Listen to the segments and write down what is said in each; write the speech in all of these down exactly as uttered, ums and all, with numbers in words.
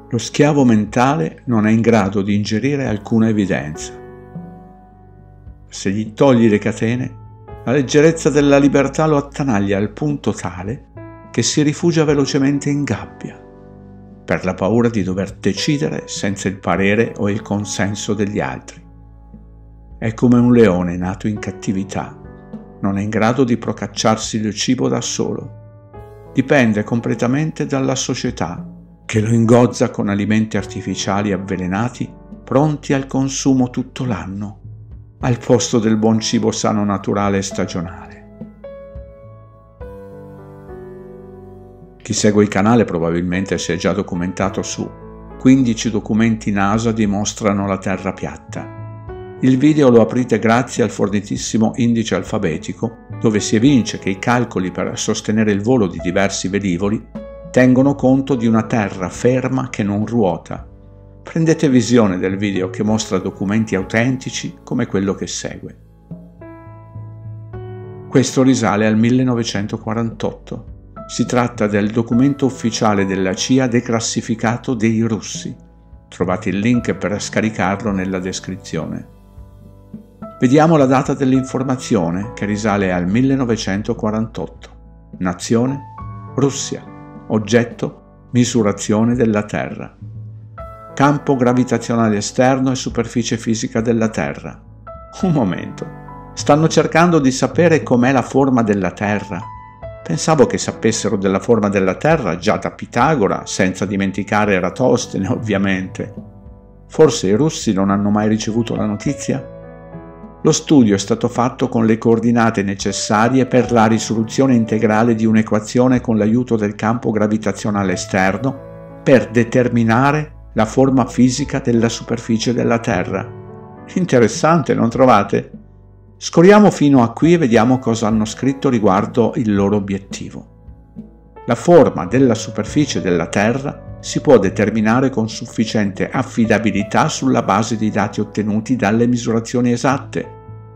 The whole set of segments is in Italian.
Lo schiavo mentale non è in grado di ingerire alcuna evidenza. Se gli togli le catene, la leggerezza della libertà lo attanaglia al punto tale che si rifugia velocemente in gabbia, per la paura di dover decidere senza il parere o il consenso degli altri. È come un leone nato in cattività, non è in grado di procacciarsi il cibo da solo. Dipende completamente dalla società, che lo ingozza con alimenti artificiali avvelenati, pronti al consumo tutto l'anno, al posto del buon cibo sano, naturale e stagionale. Chi segue il canale probabilmente si è già documentato su quindici documenti NASA dimostrano la Terra piatta. Il video lo aprite grazie al fornitissimo indice alfabetico, dove si evince che i calcoli per sostenere il volo di diversi velivoli tengono conto di una Terra ferma che non ruota. Prendete visione del video che mostra documenti autentici come quello che segue. Questo risale al millenovecentoquarantotto. Si tratta del documento ufficiale della C I A declassificato dei russi. Trovate il link per scaricarlo nella descrizione. Vediamo la data dell'informazione, che risale al millenovecentoquarantotto. Nazione: Russia. Oggetto: misurazione della Terra. Campo gravitazionale esterno e superficie fisica della Terra. Un momento. Stanno cercando di sapere com'è la forma della Terra? Pensavo che sapessero della forma della Terra già da Pitagora, senza dimenticare Eratostene, ovviamente. Forse i russi non hanno mai ricevuto la notizia? Lo studio è stato fatto con le coordinate necessarie per la risoluzione integrale di un'equazione con l'aiuto del campo gravitazionale esterno per determinare la forma fisica della superficie della Terra. Interessante, non trovate? Scorriamo fino a qui e vediamo cosa hanno scritto riguardo il loro obiettivo. La forma della superficie della Terra si può determinare con sufficiente affidabilità sulla base dei dati ottenuti dalle misurazioni esatte.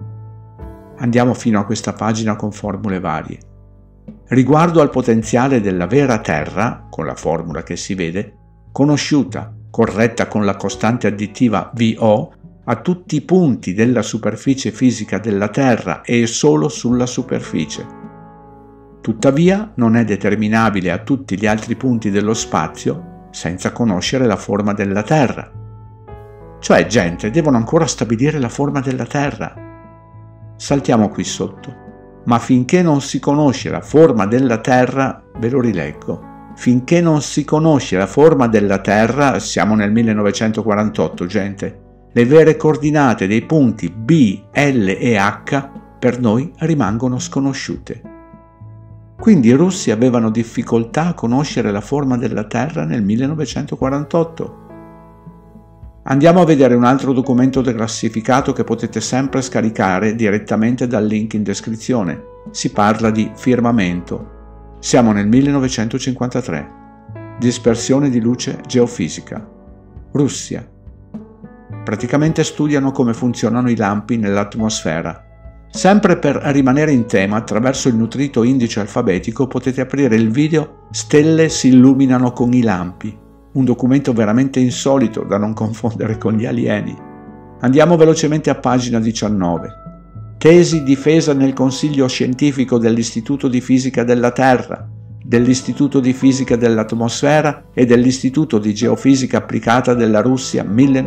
Andiamo fino a questa pagina con formule varie. Riguardo al potenziale della vera Terra, con la formula che si vede, conosciuta, corretta con la costante additiva V O, a tutti i punti della superficie fisica della Terra e solo sulla superficie. Tuttavia non è determinabile a tutti gli altri punti dello spazio senza conoscere la forma della Terra. Cioè, gente, devono ancora stabilire la forma della Terra. Saltiamo qui sotto. Ma finché non si conosce la forma della Terra, ve lo rileggo. Finché non si conosce la forma della Terra, siamo nel millenovecentoquarantotto, gente, le vere coordinate dei punti B, L e H per noi rimangono sconosciute. Quindi i russi avevano difficoltà a conoscere la forma della Terra nel millenovecentoquarantotto. Andiamo a vedere un altro documento declassificato che potete sempre scaricare direttamente dal link in descrizione. Si parla di firmamento. Siamo nel millenovecentocinquantatré. Dispersione di luce geofisica. Russia. Praticamente studiano come funzionano i lampi nell'atmosfera. Sempre per rimanere in tema, attraverso il nutrito indice alfabetico potete aprire il video Stelle si illuminano con i lampi, un documento veramente insolito da non confondere con gli alieni. Andiamo velocemente a pagina diciannove. Tesi difesa nel Consiglio Scientifico dell'Istituto di Fisica della Terra, dell'Istituto di Fisica dell'Atmosfera e dell'Istituto di Geofisica Applicata della Russia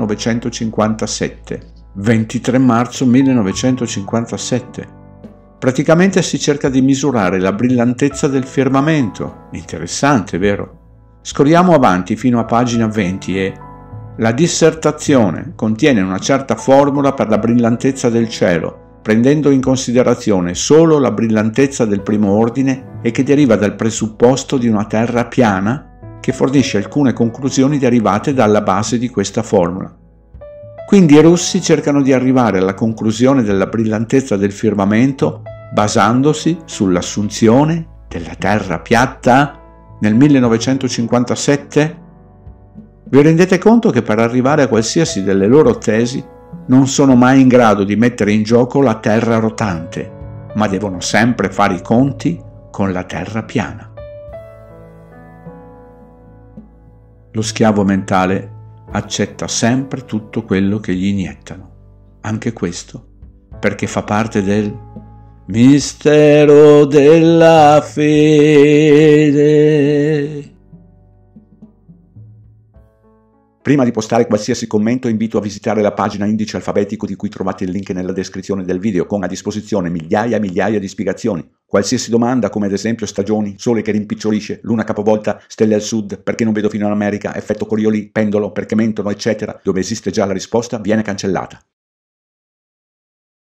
millenovecentocinquantasette. ventitré marzo millenovecentocinquantasette. Praticamente si cerca di misurare la brillantezza del firmamento. Interessante, vero? Scorriamo avanti fino a pagina venti e la dissertazione contiene una certa formula per la brillantezza del cielo, prendendo in considerazione solo la brillantezza del primo ordine e che deriva dal presupposto di una Terra piana, che fornisce alcune conclusioni derivate dalla base di questa formula. Quindi i russi cercano di arrivare alla conclusione della brillantezza del firmamento basandosi sull'assunzione della Terra piatta nel millenovecentocinquantasette? Vi rendete conto che per arrivare a qualsiasi delle loro tesi non sono mai in grado di mettere in gioco la Terra rotante, ma devono sempre fare i conti con la Terra piana. Lo schiavo mentale accetta sempre tutto quello che gli iniettano, anche questo, perché fa parte del mistero della fede. Prima di postare qualsiasi commento invito a visitare la pagina Indice Alfabetico di cui trovate il link nella descrizione del video, con a disposizione migliaia e migliaia di spiegazioni. Qualsiasi domanda, come ad esempio stagioni, sole che rimpicciolisce, luna capovolta, stelle al sud, perché non vedo fino all'America, effetto Coriolis, pendolo, perché mentono, eccetera, dove esiste già la risposta, viene cancellata.